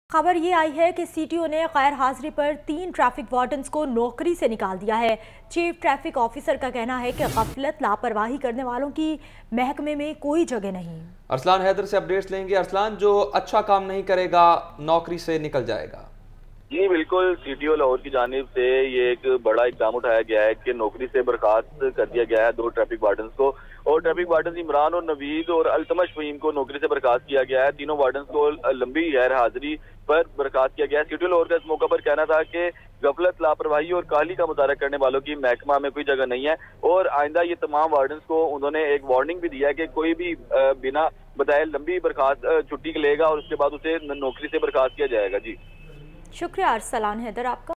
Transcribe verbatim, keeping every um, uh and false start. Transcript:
खबर ये आई है कि सीटीओ ने गैर हाजिरी पर तीन ट्रैफिक वार्डन्स को नौकरी से निकाल दिया है। चीफ ट्रैफिक ऑफिसर का कहना है कि गफलत लापरवाही करने वालों की महकमे में कोई जगह नहीं। अरसलान हैदर से अपडेट्स लेंगे। अरसलान, जो अच्छा काम नहीं करेगा नौकरी से निकल जाएगा। जी बिल्कुल, सीटीओ लाहौर की जानिब से ये एक बड़ा इकदाम उठाया गया है कि नौकरी से बर्खास्त कर दिया गया है दो ट्रैफिक वार्डन्स को। और ट्रैफिक वार्डन इमरान और नवीद और अल्तमश फहीम को नौकरी से बर्खास्त किया गया है। तीनों वार्डन्स को लंबी गैर हाजिरी पर बर्खास्त किया गया है। सीटीओ लाहौर का इस मौका पर कहना था कि गफलत, लापरवाही और काहली का मुजाहरा करने वालों की महकमा में कोई जगह नहीं है। और आइंदा ये तमाम वार्डन्स को उन्होंने एक वार्निंग भी दिया है कि कोई भी बिना बताए लंबी बर्खास्त छुट्टी लेगा और उसके बाद उसे नौकरी से बर्खास्त किया जाएगा। जी शुक्रिया अरसलान हैदर आपका।